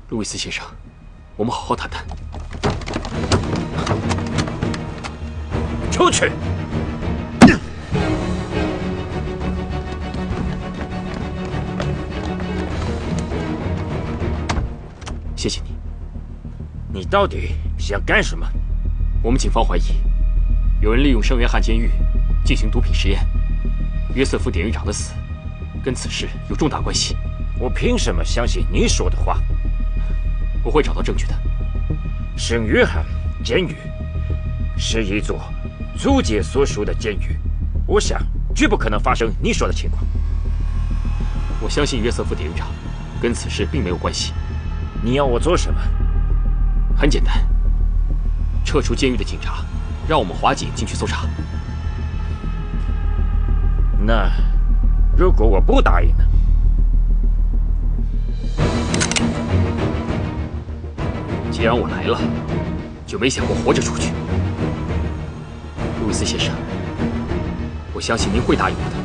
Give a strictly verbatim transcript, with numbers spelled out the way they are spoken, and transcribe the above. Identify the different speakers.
Speaker 1: 路易斯先生，我们好好谈谈。
Speaker 2: 出去！
Speaker 1: 谢谢你。
Speaker 2: 你到底想干什么？
Speaker 1: 我们警方怀疑，有人利用圣约翰监狱进行毒品实验。约瑟夫典狱长的死跟此事有重大关系。
Speaker 2: 我凭什么相信你说的话？
Speaker 1: 我会找到证据的。
Speaker 2: 圣约翰监狱是一座租界所属的监狱，我想绝不可能发生你说的情况。
Speaker 1: 我相信约瑟夫典狱长跟此事并没有关系。
Speaker 2: 你要我做什么？
Speaker 1: 很简单，撤出监狱的警察，让我们华警进去搜查。
Speaker 2: 那如果我不答应呢？
Speaker 1: 既然我来了，就没想过活着出去。路易斯先生，我相信您会答应我的。